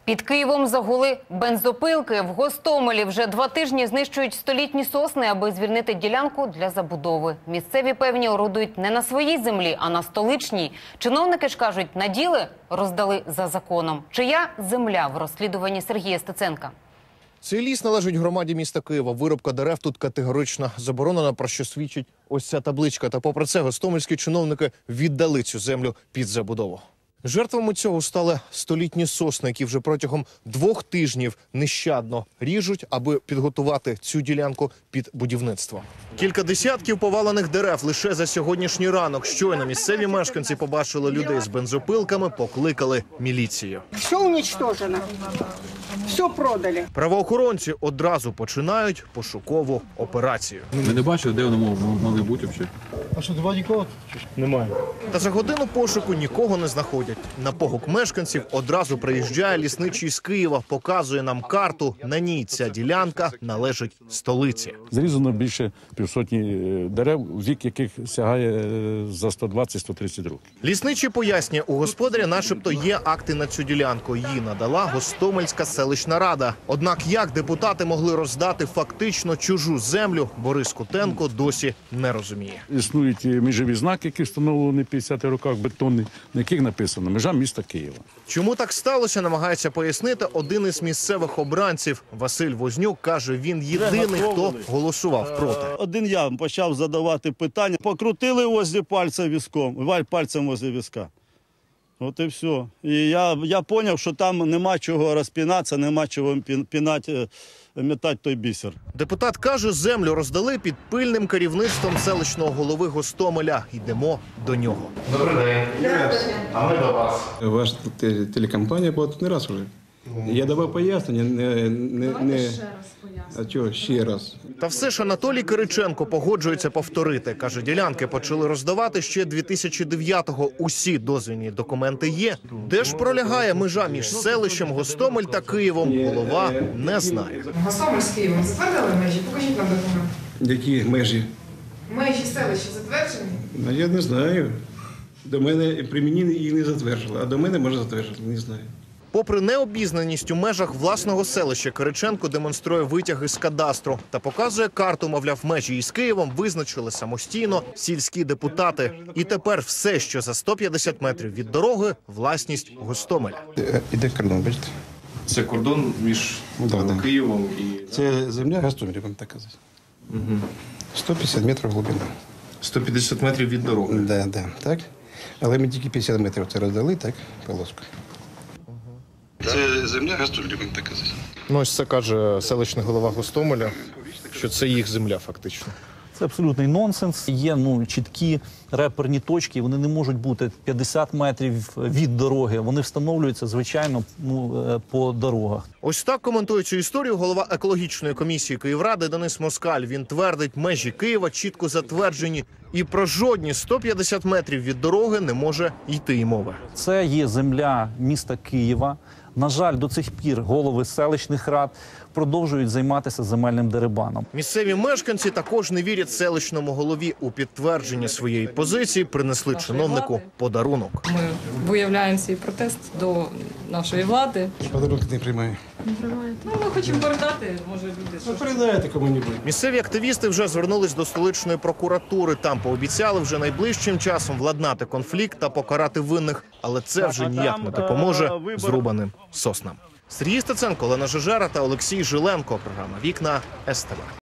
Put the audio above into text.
Під Києвом загули бензопилки. В Гостомелі вже 2 тижні знищують столітні сосни, аби звільнити ділянку для забудови. Місцеві певні орудують не на своїй землі, а на столичній. Чиновники ж кажуть, наділи роздали за законом. Чия земля в розслідуванні Сергія Стеценка? Цей ліс належить громаді міста Києва. Вирубка дерев тут категорично заборонена, про що свідчить ось ця табличка. Та попри це гостомельські чиновники віддали цю землю під забудову. Жертвами цього стали столітні сосни, які вже протягом 2 тижнів нещадно ріжуть, аби підготувати цю ділянку під будівництво. Кілька десятків повалених дерев лише за сьогоднішній ранок. Щойно місцеві мешканці побачили людей з бензопилками, покликали міліцію. Все уничтожено. Все продали. Правоохоронці одразу починають пошукову операцію. Ми не бачили, де вони могли бути взагалі. А що, немає нікого? Немає. Та за годину пошуку нікого не знаходять. На погук мешканців одразу приїжджає лісничий з Києва, показує нам карту. На ній ця ділянка належить столиці. Зрізано більше 500 дерев, вік яких сягає за 120-130 років. Лісничий пояснює, у господаря начебто є акти на цю ділянку. Її надала Гостомельська селищна рада. Однак як депутати могли роздати фактично чужу землю, Борис Кутенко досі не розуміє. Існують межові знаки, які встановлені в 50-х роках, бетонні, на яких написано «Межа міста Києва». Чому так сталося, намагається пояснити один із місцевих обранців. Василь Вознюк каже, він єдиний, хто голосував проти. Один я почав задавати питання, покрутили возле пальця візком, пальцем возле візка. От і все. І я зрозумів, що там нема чого розпінатися, нема чого метати той бісер. Депутат каже, землю роздали під пильним керівництвом селищного голови Гостомеля. Йдемо до нього. Добрий день. А ми до вас. Ваша телекомпанія була тут не раз вже. Я давав пояснення, А чого ще раз? Та все ж Анатолій Кириченко погоджується повторити. Каже, ділянки почали роздавати ще 2009-го. Усі дозвільні документи є. Де ж пролягає межа між селищем Гостомель та Києвом, голова не знає. Гостомель з Києвом затвердили межі? Покажіть нам документ. Які межі? Межі селища затверджені? Я не знаю. До мене при мені їх не затверджували, а до мене може затверджувати, не знаю. Попри необізнаність у межах власного селища, Кириченко демонструє витяги з кадастру та показує карту, мовляв, межі із Києвом визначили самостійно сільські депутати. І тепер все, що за 150 метрів від дороги – власність Гостомеля. Іде кордон, бачите? Це кордон між Києвом і... Це земля Гостомеля, вам так казати. 150 метрів глибина. 150 метрів від дороги? Да, так. Але ми тільки 50 метрів це роздали, так, полоску. Це земля Гостомеля, вам так казати. Ну, ось це каже селищний голова Гостомеля, що це їх земля фактично. Це абсолютний нонсенс. Є чіткі реперні точки, вони не можуть бути 50 метрів від дороги. Вони встановлюються, звичайно, по дорогах. Ось так коментує цю історію голова екологічної комісії Київради Денис Москаль. Він твердить, межі Києва чітко затверджені. І про жодні 150 метрів від дороги не може йти й мови. Це є земля міста Києва. На жаль, до цих пір голови селищних рад продовжують займатися земельним дерибаном. Місцеві мешканці також не вірять селищному голові. У підтвердження своєї позиції принесли чиновнику подарунок. Ми виявляємо свій протест до нашої влади. Подарунки не приймаю. Не приймаєте? Ну, ми хочемо передати, може, люди. Передайте кому-небудь. Місцеві активісти вже звернулись до столичної прокуратури. Там пообіцяли вже найближчим часом владнати конфлікт та покарати винних. Але це вже ніяк не допоможе зрубаним соснам. Сергій Стеценко, Олена Жежера та Олексій Жиленко. Програма «Вікна» СТВ.